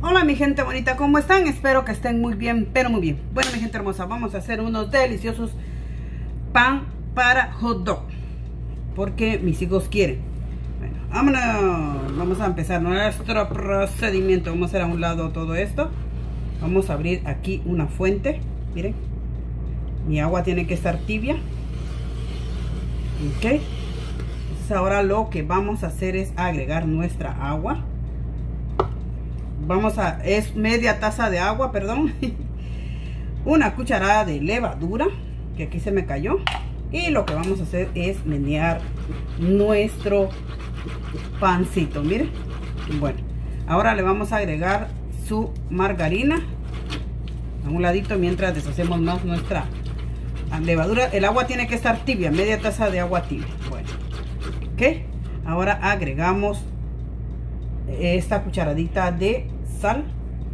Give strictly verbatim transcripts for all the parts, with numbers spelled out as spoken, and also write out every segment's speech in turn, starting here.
Hola mi gente bonita, ¿cómo están? Espero que estén muy bien, pero muy bien. Bueno mi gente hermosa, vamos a hacer unos deliciosos pan para hot dog, porque mis hijos quieren. Bueno, vámonos, vamos a empezar nuestro procedimiento. Vamos a hacer a un lado todo esto. Vamos a abrir aquí una fuente. Miren, mi agua tiene que estar tibia. Ok, entonces ahora lo que vamos a hacer es agregar nuestra agua. Vamos a, es media taza de agua, perdón. Una cucharada de levadura, que aquí se me cayó. Y lo que vamos a hacer es menear nuestro pancito, miren. Bueno, ahora le vamos a agregar su margarina a un ladito mientras deshacemos más nuestra levadura. El agua tiene que estar tibia, media taza de agua tibia. Bueno, ok, ahora agregamos esta cucharadita de sal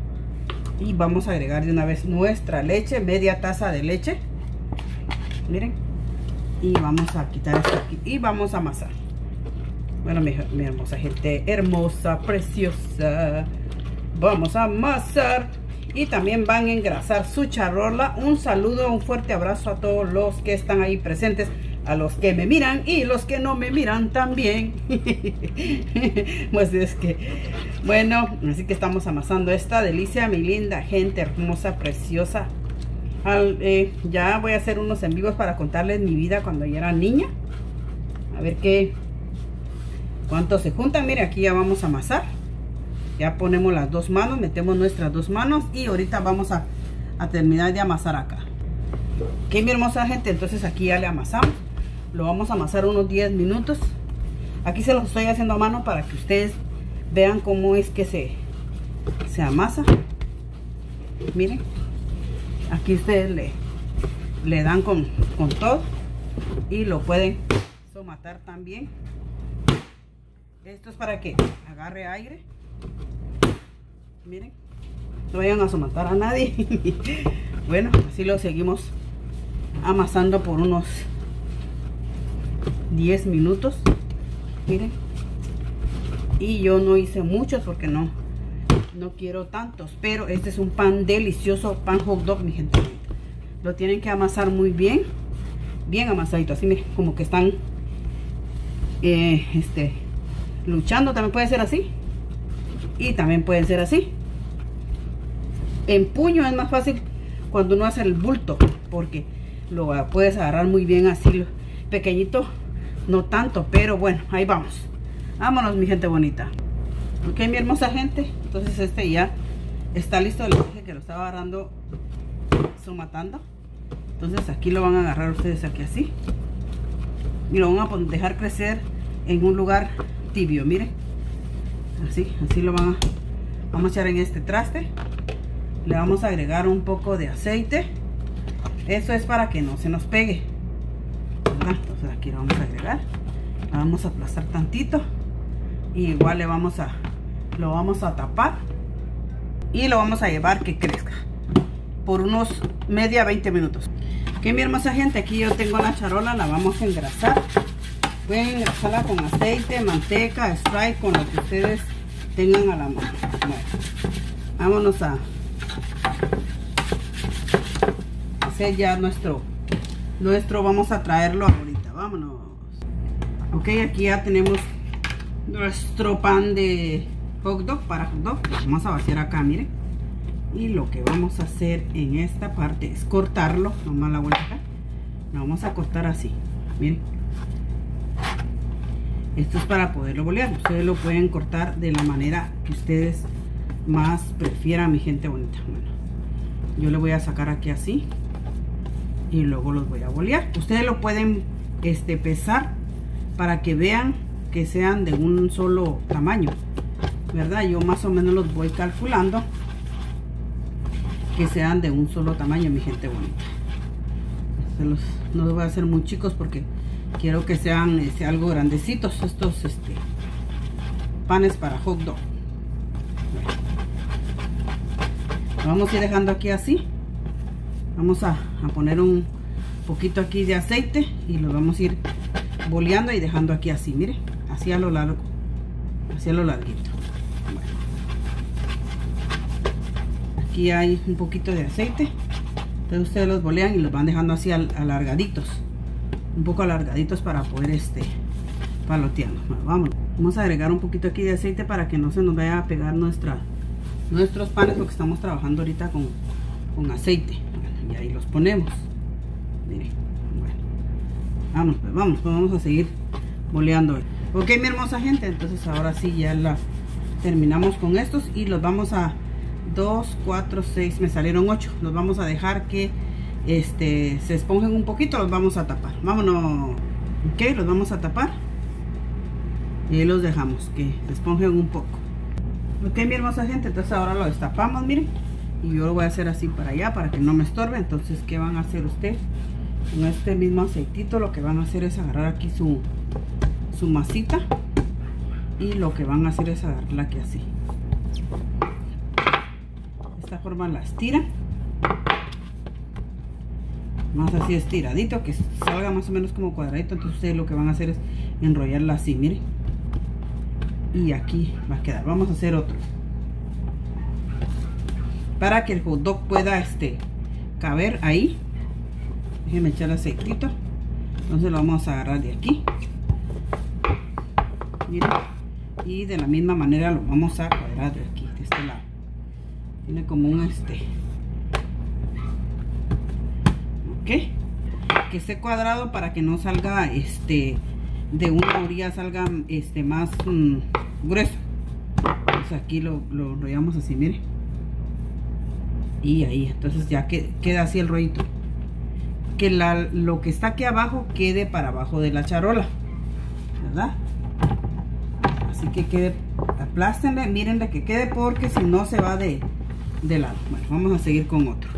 y vamos a agregar de una vez nuestra leche, media taza de leche, miren, y vamos a quitar esto aquí y vamos a amasar. Bueno mi, mi hermosa gente, hermosa, preciosa, vamos a amasar y también van a engrasar su charola. Un saludo, un fuerte abrazo a todos los que están ahí presentes, a los que me miran y los que no me miran también. Pues es que, bueno, así que estamos amasando esta delicia, mi linda gente hermosa, preciosa. Al, eh, ya voy a hacer unos en vivos para contarles mi vida cuando yo era niña. A ver qué, cuántos se juntan. Mire, aquí ya vamos a amasar. Ya ponemos las dos manos, metemos nuestras dos manos y ahorita vamos a, a terminar de amasar acá. Ok, mi hermosa gente, entonces aquí ya le amasamos. Lo vamos a amasar unos diez minutos. Aquí se los estoy haciendo a mano para que ustedes vean cómo es que se, se amasa. Miren, aquí ustedes le, le dan con, con todo y lo pueden somatar también. Esto es para que agarre aire. Miren, no vayan a somatar a nadie. Bueno, así lo seguimos amasando por unos diez minutos. Miren, y yo no hice muchos porque no no quiero tantos, pero este es un pan delicioso, pan hot dog mi gente. Lo tienen que amasar muy bien, bien amasadito, así miren, como que están eh, este luchando. También puede ser así y también pueden ser así. En puño es más fácil cuando uno hace el bulto, porque lo puedes agarrar muy bien así pequeñito. No tanto, pero bueno, ahí vamos. Vámonos mi gente bonita. Ok, mi hermosa gente, entonces este ya está listo. Les dije que lo estaba agarrando, somatando. Entonces aquí lo van a agarrar ustedes aquí así y lo van a dejar crecer en un lugar tibio, miren. Así, así lo van a, vamos a echar en este traste. Le vamos a agregar un poco de aceite. Eso es para que no se nos pegue, ¿verdad? Entonces aquí lo vamos a agregar, lo vamos a aplastar tantito y igual le vamos a lo vamos a tapar y lo vamos a llevar que crezca por unos media veinte minutos. Ok, mi hermosa gente, aquí yo tengo la charola, la vamos a engrasar. Pueden engrasarla con aceite, manteca, spray, con lo que ustedes tengan a la mano. Bueno, vámonos a hacer ya nuestro nuestro vamos a traerlo ahorita. Vámonos. Ok, aquí ya tenemos nuestro pan de hot dog, para hot dog. Vamos a vaciar acá, miren. Y lo que vamos a hacer en esta parte es cortarlo. Nomás la vuelta acá. Lo vamos a cortar así, miren. Esto es para poderlo bolear. Ustedes lo pueden cortar de la manera que ustedes más prefieran, mi gente bonita. Bueno, yo le voy a sacar aquí así y luego los voy a bolear. Ustedes lo pueden este, pesar para que vean que sean de un solo tamaño, ¿verdad? Yo más o menos los voy calculando que sean de un solo tamaño, mi gente bonita. Se los, no los voy a hacer muy chicos porque quiero que sean este, algo grandecitos estos este, panes para hot dog. Lo vamos a ir dejando aquí así. Vamos a, a poner un poquito aquí de aceite y lo vamos a ir boleando y dejando aquí así, miren, así a lo largo, así a lo larguito. Bueno. aquí hay un poquito de aceite. Entonces ustedes los bolean y los van dejando así al, alargaditos, un poco alargaditos para poder este palotearlo. Bueno, vamos, vamos a agregar un poquito aquí de aceite para que no se nos vaya a pegar nuestra, nuestros panes, porque estamos trabajando ahorita con, con aceite. Bueno, y ahí los ponemos. Miren, bueno, vamos, pues vamos, pues vamos a seguir boleando. Ok, mi hermosa gente, entonces ahora sí ya la terminamos con estos y los vamos a dos, cuatro, seis, me salieron ocho. Los vamos a dejar que este se esponjen un poquito, los vamos a tapar. Vámonos. Ok, los vamos a tapar y los dejamos que se esponjen un poco. Ok, mi hermosa gente, entonces ahora lo destapamos, miren, y yo lo voy a hacer así para allá para que no me estorbe. Entonces, ¿qué van a hacer ustedes? Con este mismo aceitito lo que van a hacer es agarrar aquí su, su masita, y lo que van a hacer es agarrarla aquí así. De esta forma la estiran, más así estiradito, que salga más o menos como cuadradito. Entonces ustedes lo que van a hacer es enrollarla así, miren, y aquí va a quedar. Vamos a hacer otro para que el hot dog pueda este caber ahí. Déjenme echar aceitito. Entonces lo vamos a agarrar de aquí, miren, y de la misma manera lo vamos a cuadrar de aquí, de este lado. Tiene como un este, ok, que esté cuadrado para que no salga este de una orilla, salga este más um, grueso. Entonces aquí lo, lo enrollamos así, miren, y ahí, entonces ya que, queda así el rollito, que la, lo que está aquí abajo quede para abajo de la charola, ¿verdad? Así que quede, aplástenle, mírenle que quede, porque si no se va de, de lado. Bueno, vamos a seguir con otro.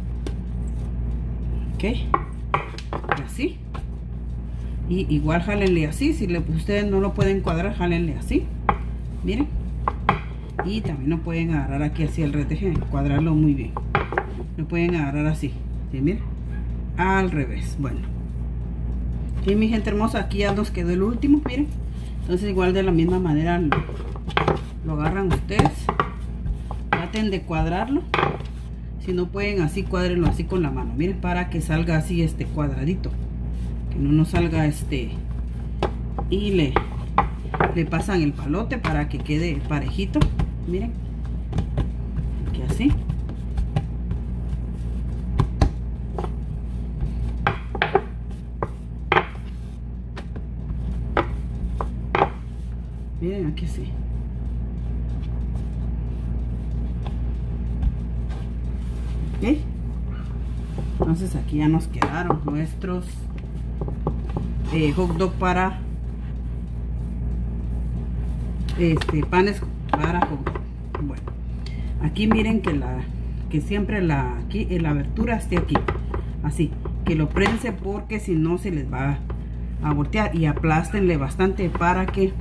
Ok, así. Y igual jálenle así. Si le, ustedes no lo pueden cuadrar, jálenle así, miren. Y también lo pueden agarrar aquí así al revés, dejen cuadrarlo muy bien. Lo pueden agarrar así, ¿sí? Miren, al revés. Bueno, y mi gente hermosa, aquí ya nos quedó el último, miren. Entonces igual de la misma manera lo, lo agarran ustedes, traten de cuadrarlo. Si no pueden así, cuádrenlo así con la mano, miren, para que salga así este cuadradito, que no nos salga este, y le, le pasan el palote para que quede parejito, miren, aquí así. Miren, aquí sí. ¿Ok? Entonces aquí ya nos quedaron nuestros eh, hot dog para este panes para hot dog. Bueno, aquí miren que la que siempre la aquí en la abertura esté aquí, así que lo prense, porque si no se les va a voltear, y aplástenle bastante para que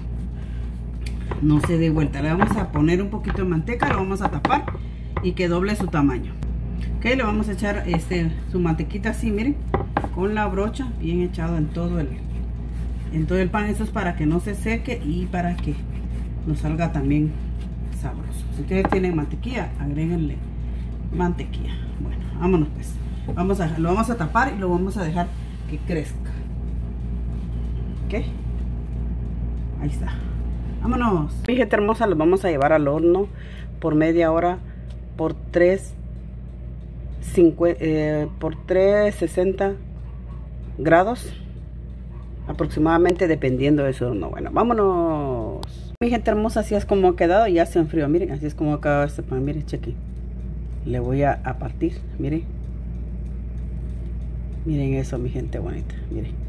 no se dé vuelta. Le vamos a poner un poquito de manteca, lo vamos a tapar y que doble su tamaño. Ok, le vamos a echar este su mantequita así, miren, con la brocha bien echado en todo el en todo el pan. Eso es para que no se seque y para que nos salga también sabroso. Si ustedes tienen mantequilla, agréguenle mantequilla. Bueno, vámonos pues. Vamos a, lo vamos a tapar y lo vamos a dejar que crezca. Ok, ahí está. Vámonos. Mi gente hermosa, los vamos a llevar al horno por media hora por tres eh, por tres sesenta grados aproximadamente, dependiendo de su horno. Bueno, vámonos. Mi gente hermosa, así es como ha quedado. Ya se enfrió, miren, así es como ha quedado este pan. Miren, chequen. Le voy a, a partir, miren. Miren eso, mi gente bonita, miren.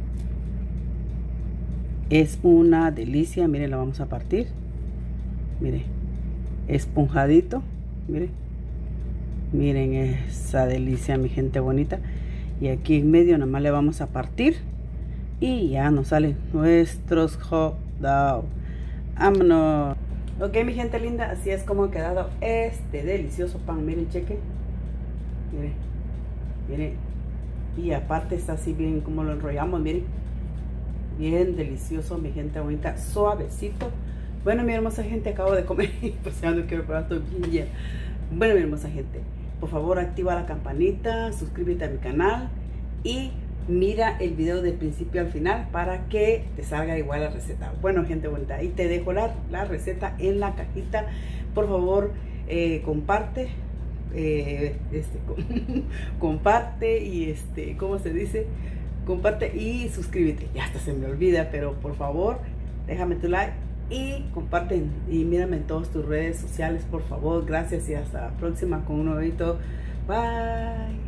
Es una delicia, miren, lo vamos a partir. Miren, esponjadito, miren. Miren esa delicia, mi gente bonita. Y aquí en medio nada más le vamos a partir y ya nos salen nuestros hot dogs. Vámonos. Ok, mi gente linda, así es como ha quedado este delicioso pan. Miren, chequen. Miren, miren. Y aparte está así bien como lo enrollamos, miren. Bien delicioso, mi gente bonita, suavecito. Bueno, mi hermosa gente, acabo de comer, pues ya no quiero probar, estoy bien llena. Bueno, mi hermosa gente, por favor activa la campanita, suscríbete a mi canal y mira el video del principio al final para que te salga igual la receta. Bueno, gente bonita, ahí te dejo la, la receta en la cajita. Por favor, eh, comparte, eh, este, comparte y este, ¿cómo se dice? Comparte y suscríbete. Ya hasta se me olvida, pero por favor, déjame tu like y comparten y mírame en todas tus redes sociales, por favor. Gracias y hasta la próxima con un nuevo video. Bye.